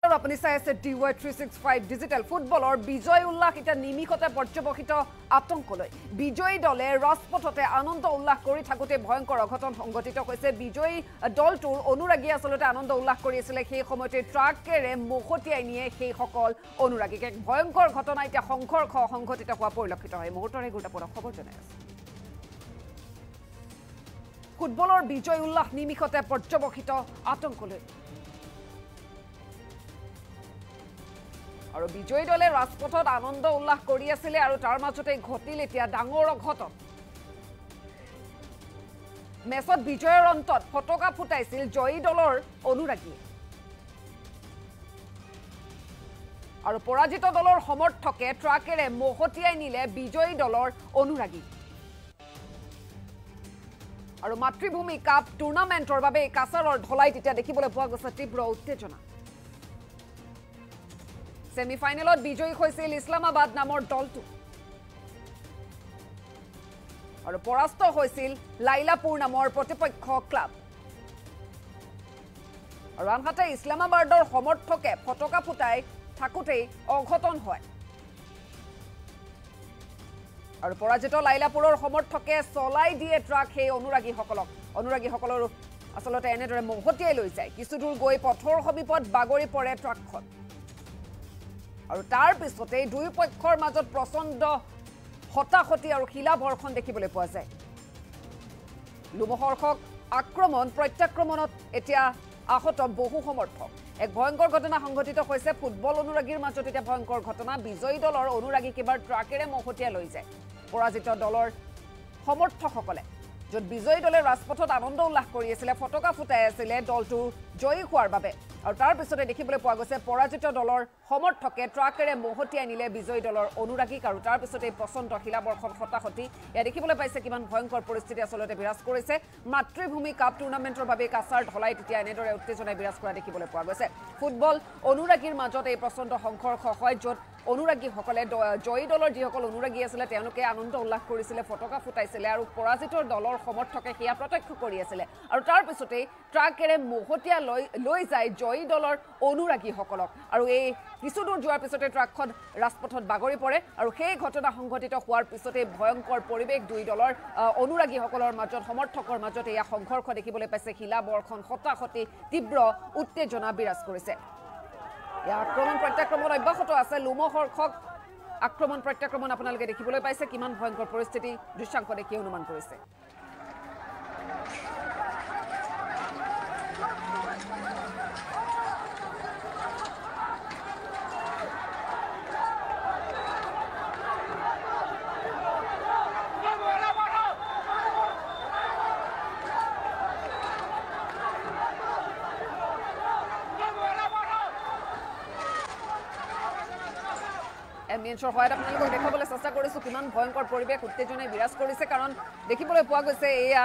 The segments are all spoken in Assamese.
নমস্কাৰ আপুনি চাই আছে DY365 ডিজিটেল ফুটবলৰ বিজয় উল্লাস এটা নিমিষতে পৰ্যবেক্ষিত আতংকলৈ বিজয়ী দলে ৰাজপথতে আনন্দ উল্লাস কৰি থাকোতে ভয়ংকৰ অঘটন সংঘটিত হৈছে বিজয়ী দলটোৰ অনুৰাগী আসলতে আনন্দ উল্লাস কৰি আছিল সেই সময়তে ট্ৰাকেৰে মহতিয়াই নিয়ে সেই সকল অনুৰাগীক এক ভয়ংকৰ ঘটনা এটা সংঘৰ্ষ সংঘটিত হোৱা পৰিলক্ষিত হয় মুহূৰ্তৰে গুৰুত্বপূৰ্ণ খবৰ জনাই আছে ফুটবলৰ বিজয় উল্লাস নিমিষতে পৰ্যবেক্ষিত আতংকলৈ আৰু বিজয়ী দলে ৰাজপথত আনন্দ উল্লাস কৰি আছিল আৰু তাৰ মাজতে ঘটিল এতিয়া ডাঙৰ অঘটন মেচত বিজয়ৰ অন্তত ফটকা ফুটাইছিল জয়ী দলৰ অনুৰাগী আৰু পৰাজিত দলৰ সমৰ্থকে ট্ৰাকেৰে মহতিয়াই নিলে বিজয়ী দলৰ অনুৰাগী আৰু মাতৃভূমি কাপ টুৰ্নামেণ্টৰ বাবে কাছাৰৰ ঢলাই তেতিয়া দেখিবলৈ পোৱা গৈছে তীব্ৰ উত্তেজনা সেমিফাইনেলত বিজয়ী হৈছিল ইছলামাবাদ নামৰ দলটো আৰু পৰাস্ত হৈছিল লাইলাপুৰ নামৰ প্ৰতিপক্ষ ক্লাব আৰু আনহাতে ইছলামাবাদৰ সমৰ্থকে ফটকা ফুটাই থাকোতেই অঘটন হয় আৰু পৰাজিত লাইলাপুৰৰ সমৰ্থকে চলাই দিয়ে ট্ৰাক সেই অনুৰাগীসকলৰ আসলতে এনেদৰে মহতিয়াই লৈ যায় কিছু দূৰ গৈ পথৰ সমীপত বাগৰি পৰে ট্ৰাকখন আৰু তাৰ পিছতে দুই পক্ষৰ মাজত প্ৰচণ্ড হতাহতি আৰু শিলাবৰ্ষণ দেখিবলৈ পোৱা যায় লোমহৰ্ষক আক্ৰমণ প্ৰত্যাক্ৰমণত এতিয়া আহত বহু সমৰ্থক এক ভয়ংকৰ ঘটনা সংঘটিত হৈছে ফুটবল অনুৰাগীৰ মাজত এটা ভয়ংকৰ ঘটনা বিজয়ী দলৰ অনুৰাগী কেবাৰ ট্ৰাকেৰে মহতিয়াই লৈ যায় পৰাজিত দলৰ সমৰ্থকসকলে য'ত বিজয়ী দলে ৰাজপথত আনন্দ উল্লাস কৰি আছিল ফটকা ফুটাই আছিল দলটো জয়ী হোৱাৰ বাবে আৰু তাৰ পিছতে দেখিবলৈ পোৱা গৈছে পৰাজিত দলৰ সমৰ্থকে ট্ৰাকেৰে মহতিয়াই নিলে বিজয়ী দলৰ অনুৰাগীক আৰু তাৰ পিছতে প্ৰচণ্ড শিলাবৰ্ষণ হতাহতি এয়া দেখিবলৈ পাইছে কিমান ভয়ংকৰ পৰিস্থিতি আসলতে বিৰাজ কৰিছে মাতৃভূমি কাপ টুৰ্নামেণ্টৰ বাবে কাছাৰ ঢলাই তেতিয়া এনেদৰে উত্তেজনাই বিৰাজ কৰা দেখিবলৈ পোৱা গৈছে ফুটবল অনুৰাগীৰ মাজত এই প্ৰচণ্ড সংঘৰ্ষ হয় য'ত অনুৰাগীসকলে জয়ী দলৰ যিসকল অনুৰাগী আছিলে তেওঁলোকে আনন্দ উল্লাস কৰিছিলে ফটকা ফুটাইছিলে আৰু পৰাজিত দলৰ সমৰ্থকে সেয়া প্ৰত্যক্ষ কৰি আছিলে আৰু তাৰ পিছতেই ট্ৰাকেৰে মহতিয়াই লৈ যায় জয়ী দলৰ অনুৰাগীসকলক আৰু এই কিছু দূৰ যোৱাৰ পিছতে ট্ৰাকখন ৰাজপথত বাগৰি পৰে আৰু সেই ঘটনা সংঘটিত হোৱাৰ পিছতে ভয়ংকৰ পৰিৱেশ দুই দলৰ অনুৰাগীসকলৰ মাজত সমৰ্থকৰ মাজত এয়া সংঘৰ্ষ দেখিবলৈ পাইছে শিলাবৰ্ষণ হতাহতি তীব্ৰ উত্তেজনা বিৰাজ কৰিছে আক্ৰমণ প্ৰত্যাক্ৰমণ অব্যাহত আছে লোমহৰ্ষক আক্ৰমণ প্ৰত্যাক্ৰমণ আপোনালোকে দেখিবলৈ পাইছে কিমান ভয়ংকৰ পৰিস্থিতি দৃশ্যাংশ দেখি অনুমান কৰিছে এম্বিয়েন্সৰ সহায়ত আপোনালোকক দেখাবলৈ চেষ্টা কৰিছোঁ কিমান ভয়ংকৰ পৰিৱেশ উত্তেজনাই বিৰাজ কৰিছে কাৰণ দেখিবলৈ পোৱা গৈছে এয়া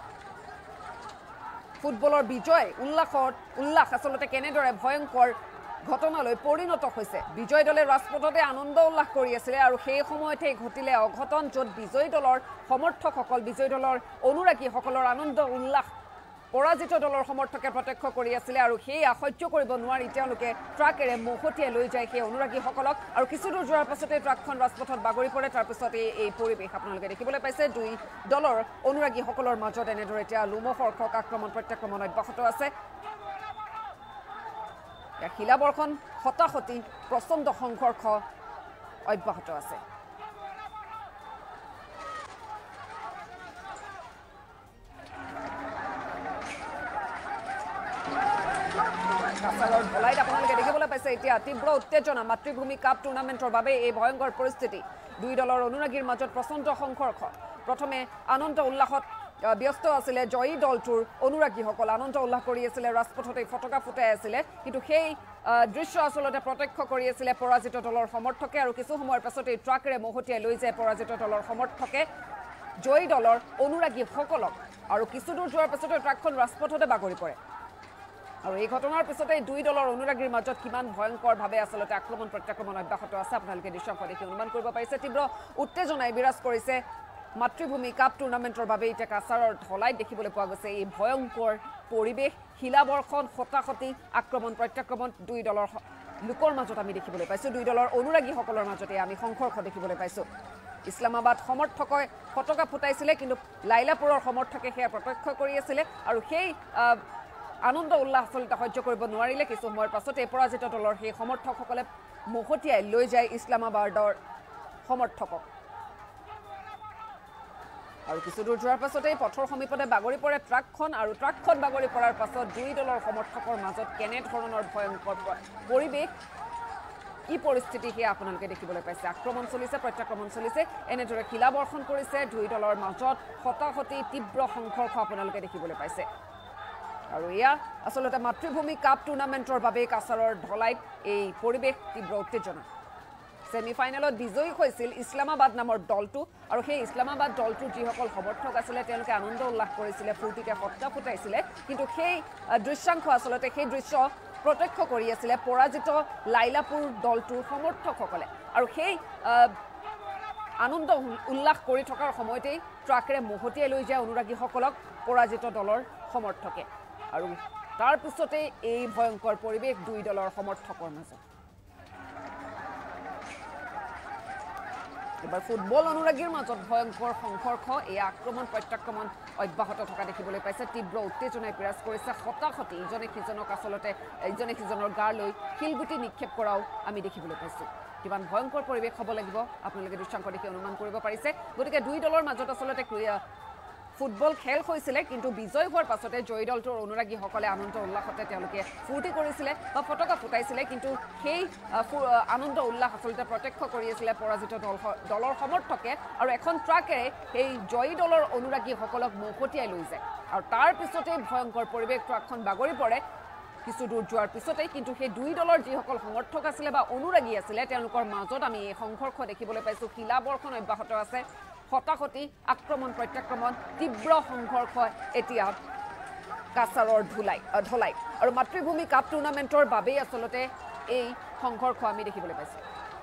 ফুটবলৰ বিজয় উল্লাস আচলতে কেনেদৰে ভয়ংকৰ ঘটনালৈ পৰিণত হৈছে বিজয় দলে ৰাজপথতে আনন্দ উল্লাস কৰি আছিলে আৰু সেই সময়তে ঘটিলে অঘটন য'ত বিজয়ী দলৰ সমৰ্থকসকল বিজয়ী দলৰ অনুৰাগীসকলৰ আনন্দ উল্লাস পৰাজিত দলৰ সমৰ্থকে প্ৰত্যক্ষ কৰি আছিলে আৰু সেই সহ্য কৰিব নোৱাৰি তেওঁলোকে ট্ৰাকেৰে মহতিয়াই লৈ যায় সেই অনুৰাগীসকলক আৰু কিছু দূৰ যোৱাৰ পাছতে ট্ৰাকখন ৰাজপথত বাগৰি পৰে তাৰ পিছত এই পৰিৱেশ আপোনালোকে দেখিবলৈ পাইছে দুই দলৰ অনুৰাগীসকলৰ মাজত এনেদৰে এতিয়া লোমহৰ্ষক আক্ৰমণ প্ৰত্যাক্ৰমণ অব্যাহত আছে শিলাবৰ্ষণ হতাহতি প্ৰচণ্ড সংঘৰ্ষ অব্যাহত আছে কাছাৰৰ ঢলাইত আপোনালোকে দেখিবলৈ পাইছে এতিয়া তীব্ৰ উত্তেজনা মাতৃভূমি কাপ টুৰ্নামেণ্টৰ বাবে এই ভয়ংকৰ পৰিস্থিতি দুই দলৰ অনুৰাগীৰ মাজত প্ৰচণ্ড সংঘৰ্ষ প্ৰথমে আনন্দ উল্লাসত ব্যস্ত আছিলে জয়ী দলটোৰ অনুৰাগীসকল আনন্দ উল্লাস কৰি আছিলে ৰাজপথতে ফটকা ফুটাই আছিলে কিন্তু সেই দৃশ্য আসলতে প্ৰত্যক্ষ কৰি আছিলে পৰাজিত দলৰ সমৰ্থকে আৰু কিছু সময়ৰ পাছতে ট্ৰাকেৰে মহতিয়াই লৈ যায় পৰাজিত দলৰ সমৰ্থকে জয়ী দলৰ অনুৰাগীসকলক আৰু কিছু দূৰ যোৱাৰ পাছতে ট্ৰাকখন ৰাজপথতে বাগৰি পৰে আৰু এই ঘটনাৰ পিছতে দুই দলৰ অনুৰাগীৰ মাজত কিমান ভয়ংকৰভাৱে আসলতে আক্ৰমণ প্ৰত্যাক্ৰমণ অব্যাহত আছে আপোনালোকে দৃশ্যাংশ দেখি অনুমান কৰিব পাৰিছে তীব্ৰ উত্তেজনাই বিৰাজ কৰিছে মাতৃভূমি কাপ টুৰ্ণামেণ্টৰ বাবে এতিয়া কাছাৰৰ ঢলাইত দেখিবলৈ পোৱা গৈছে এই ভয়ংকৰ পৰিৱেশ শিলাবৰ্ষণ হতাহতি আক্ৰমণ প্ৰত্যাক্ৰমণ দুই দলৰ লোকৰ মাজত আমি দেখিবলৈ পাইছোঁ দুই দলৰ অনুৰাগীসকলৰ মাজতে আমি সংঘৰ্ষ দেখিবলৈ পাইছোঁ ইছলামাবাদ সমৰ্থকই ফটকা ফুটাইছিলে কিন্তু লাইলাপুৰৰ সমৰ্থকে সেয়া প্ৰত্যক্ষ কৰি আছিলে আৰু সেই আনন্দ উল্লাস আচলতে সহ্য কৰিব নোৱাৰিলে কিছু সময়ৰ পাছতে পৰাজিত দলৰ সেই সমৰ্থকসকলে মহতিয়াই লৈ যায় ইছলামাবাদৰ সমৰ্থকক আৰু কিছু দূৰ যোৱাৰ পাছতে পথৰ সমীপতে বাগৰি পৰে ট্ৰাকখন আৰু ট্ৰাকখন বাগৰি পৰাৰ পাছত দুই দলৰ সমৰ্থকৰ মাজত কেনে ধৰণৰ ভয়ংকৰ পৰিৱেশ কি পৰিস্থিতি সেয়া আপোনালোকে দেখিবলৈ পাইছে আক্ৰমণ চলিছে প্ৰত্যাক্ৰমণ চলিছে এনেদৰে শিলাবৰ্ষণ কৰিছে দুই দলৰ মাজত হতাহতি তীব্ৰ সংঘৰ্ষ আপোনালোকে দেখিবলৈ পাইছে আৰু এয়া আচলতে মাতৃভূমি কাপ টুৰ্ণামেণ্টৰ বাবে কাছাৰৰ ঢলাইত এই পৰিৱেশ তীব্ৰ উত্তেজনা সেমিফাইনেলত বিজয়ী হৈছিল ইছলামাবাদ নামৰ দলটো আৰু সেই ইছলামাবাদ দলটোৰ যিসকল সমৰ্থক আছিলে তেওঁলোকে আনন্দ উল্লাস কৰিছিলে ফূৰ্তিতে ফটকা ফুটাইছিলে কিন্তু সেই দৃশ্যাংশ আচলতে সেই দৃশ্য প্ৰত্যক্ষ কৰি আছিলে পৰাজিত লাইলাপুৰ দলটোৰ সমৰ্থকসকলে আৰু সেই আনন্দ উল্লাস কৰি থকাৰ সময়তেই ট্ৰাকেৰে মহতিয়াই লৈ যায় অনুৰাগীসকলক পৰাজিত দলৰ সমৰ্থকে আৰু তাৰ পিছতে এই ভয়ংকৰ পৰিৱেশ দুই দলৰ সমৰ্থকৰ মাজত এবাৰ ফুটবল অনুৰাগীৰ মাজত ভয়ংকৰ সংঘৰ্ষ এই আক্ৰমণ প্ৰত্যাক্ৰমণ অব্যাহত থকা দেখিবলৈ পাইছে তীব্ৰ উত্তেজনাই বিৰাজ কৰিছে হতাহতি ইজনে সিজনক আচলতে ইজনে সিজনৰ গালৈ শিলগুটি নিক্ষেপ কৰাও আমি দেখিবলৈ পাইছোঁ কিমান ভয়ংকৰ পৰিৱেশ হ'ব লাগিব আপোনালোকে দৃশ্যাংশ দেখি অনুমান কৰিব পাৰিছে গতিকে দুই দলৰ মাজত আচলতে ফুটবল খেল হৈছিলে কিন্তু বিজয় হোৱাৰ পাছতে জয়ী দলটোৰ অনুৰাগীসকলে আনন্দ উল্লাসতে তেওঁলোকে ফূৰ্তি কৰিছিলে বা ফটকা ফুটাইছিলে কিন্তু সেই আনন্দ উল্লাস আচলতে প্ৰত্যক্ষ কৰি আছিলে পৰাজিত দলৰ সমৰ্থকে আৰু এখন ট্ৰাকেৰে সেই জয়ী দলৰ অনুৰাগীসকলক মহতিয়াই লৈ যায় আৰু তাৰ পিছতে ভয়ংকৰ পৰিৱেশ ট্ৰাকখন বাগৰি পৰে কিছু দূৰ যোৱাৰ পিছতেই কিন্তু সেই দুই দলৰ যিসকল সমৰ্থক আছিলে বা অনুৰাগী আছিলে তেওঁলোকৰ মাজত আমি এই সংঘৰ্ষ দেখিবলৈ পাইছোঁ শিলাবৰ্ষণ অব্যাহত আছে হতাহতি আক্ৰমণ প্ৰত্যাক্ৰমণ তীব্ৰ সংঘৰ্ষ এতিয়া কাছাৰৰ ঢলাই আৰু মাতৃভূমি কাপ টুৰ্ণামেণ্টৰ বাবেই আচলতে এই সংঘৰ্ষ আমি দেখিবলৈ পাইছোঁ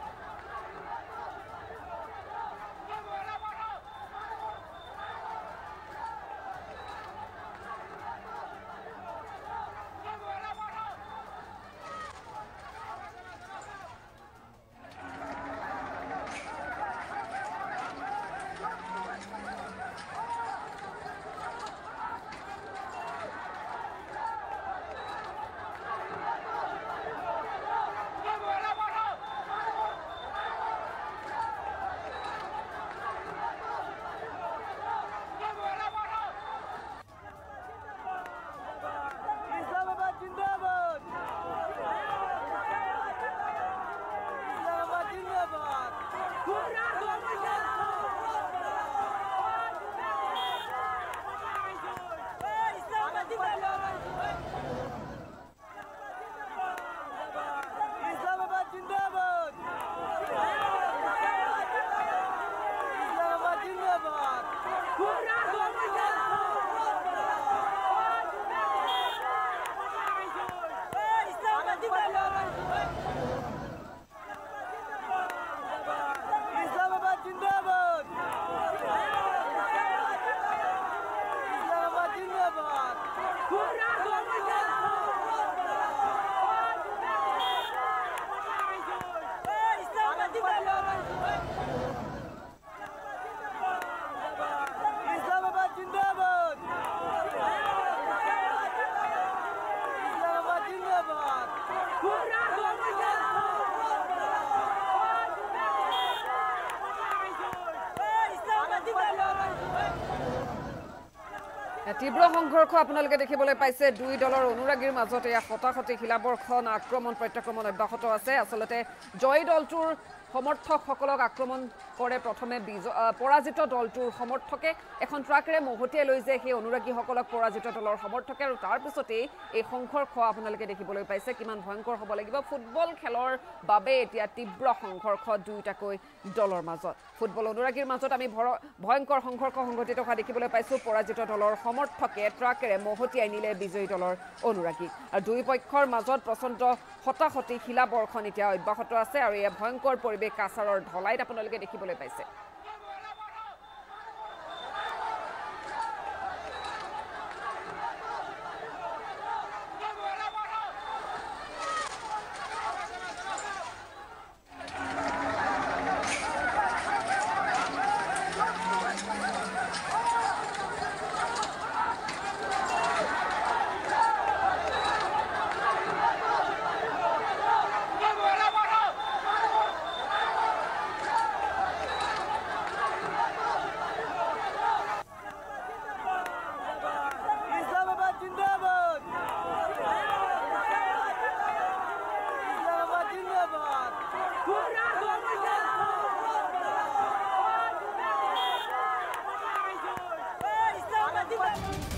তীব্ৰ সংঘৰ্ষ আপোনালোকে দেখিবলৈ পাইছে দুই দলৰ অনুৰাগীৰ মাজতে হতাহতি শিলাবৰ্ষণ আক্ৰমণ প্ৰত্যাক্ৰমণ অব্যাহত আছে আচলতে জয়ী দলটোৰ সমৰ্থকসকলক আক্ৰমণ কৰে প্ৰথমে পৰাজিত দলটোৰ সমৰ্থকে এখন ট্ৰাকেৰে মহতিয়াই লৈ যায় সেই অনুৰাগীসকলক পৰাজিত দলৰ সমৰ্থকে আৰু তাৰ পিছতেই এই সংঘৰ্ষ আপোনালোকে দেখিবলৈ পাইছে কিমান ভয়ংকৰ হ'ব লাগিব ফুটবল খেলৰ বাবে এতিয়া তীব্ৰ সংঘৰ্ষ দুইটাকৈ দলৰ মাজত ফুটবল অনুৰাগীৰ মাজত আমি ভয়ংকৰ সংঘৰ্ষ সংঘটিত হোৱা দেখিবলৈ পাইছোঁ পৰাজিত দলৰ সমৰ্থকে ট্ৰাকেৰে মহতিয়াই নিলে বিজয়ী দলৰ অনুৰাগী আৰু দুই পক্ষৰ মাজত প্ৰচণ্ড হতাহতি শিলাবৰ্ষণ এতিয়া অব্যাহত আছে আৰু এই ভয়ংকৰ পৰিৱেশ কাছাৰৰ ঢলাইত আপোনালোকে দেখিবলৈ পাইছে দিলে